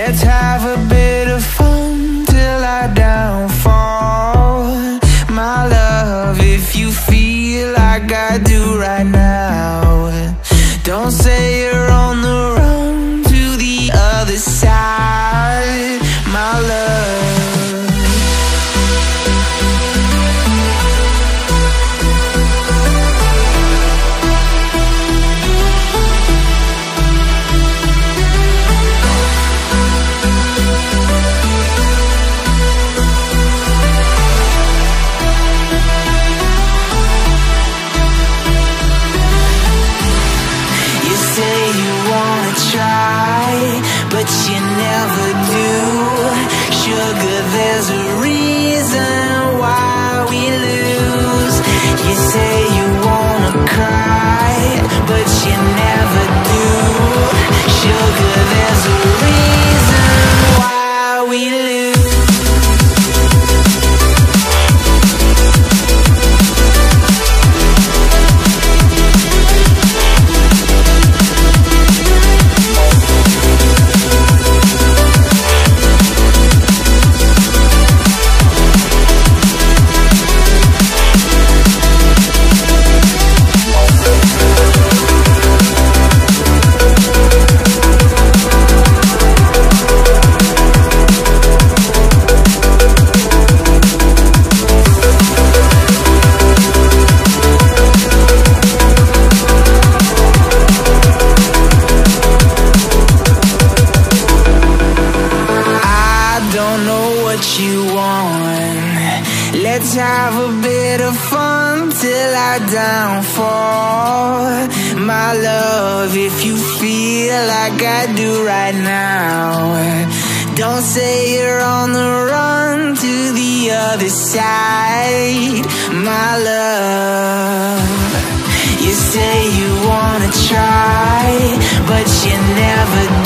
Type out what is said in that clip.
Let's have a bit of fun till I downfall. My love, if you feel like I do right now, don't say you're on the run to the other side, my love. But you never do. Sugar, there's a reason why we lose. You say you wanna cry, but you never do. Sugar, there's a reason why we lose. You want. Let's have a bit of fun till I downfall. My love, if you feel like I do right now, don't say you're on the run to the other side, my love. You say you wanna try, but you never do.